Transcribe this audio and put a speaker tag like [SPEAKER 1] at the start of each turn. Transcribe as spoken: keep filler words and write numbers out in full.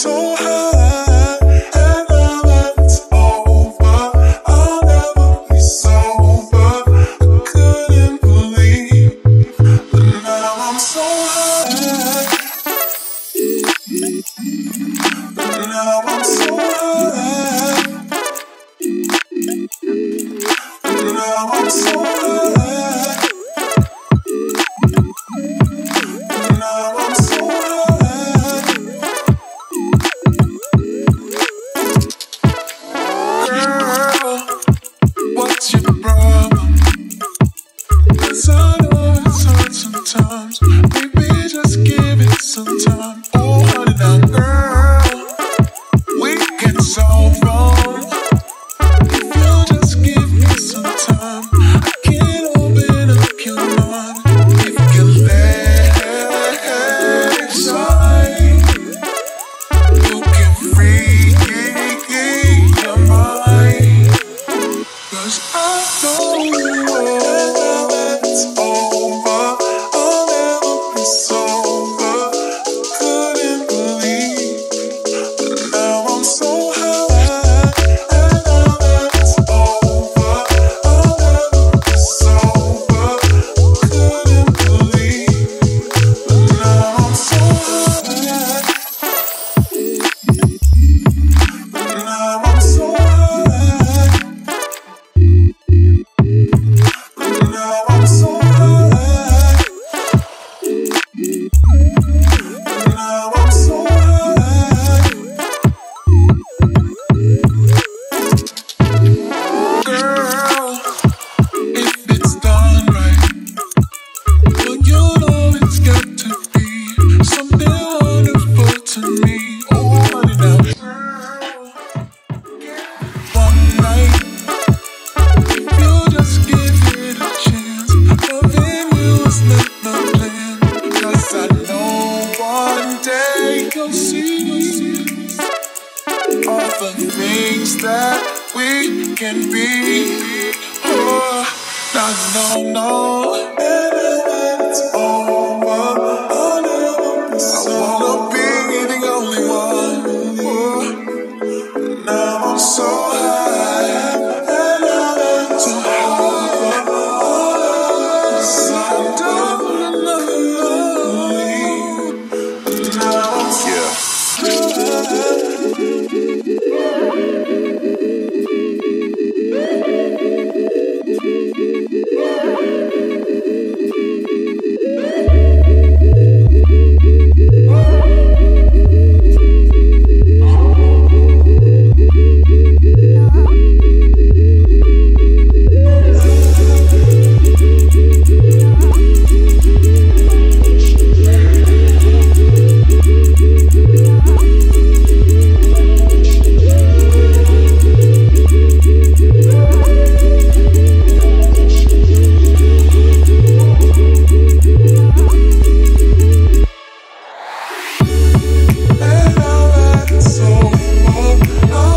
[SPEAKER 1] so high, and now that it's over, I'll never be sober. I couldn't believe, but now I'm so high, but now I'm so high, but now I'm so high, but now I'm so high. Girl, what's your problem? 'Cause I know it's hard sometimes. Maybe just give it some time. Oh, honey, now, girl, we can solve wrong. If you just give me some time, I can open up your mind. If you let it shine, you can free your mind. 'Cause I know it's over, I'll never be sober. Couldn't believe, but now I'm so high, and now that it's over, I'll never be sober. Couldn't believe, but now I'm so high, but now I'm so high, but now I'm so high, but now I'm so high. Girl, if it's done right, well, you know it's got to be something wonderful to me. Oh, honey, now, girl, one night, if you just give it a chance, loving you is not my plan. 'Cause I know one day you'll see all the things that we can be. Oh, no, no, no. It's over. I'll never be sober. I wanna be the only one. Oh, now I'm so high, and now I'm so high. So I don't believe, but now I'm so high. And now that it's over,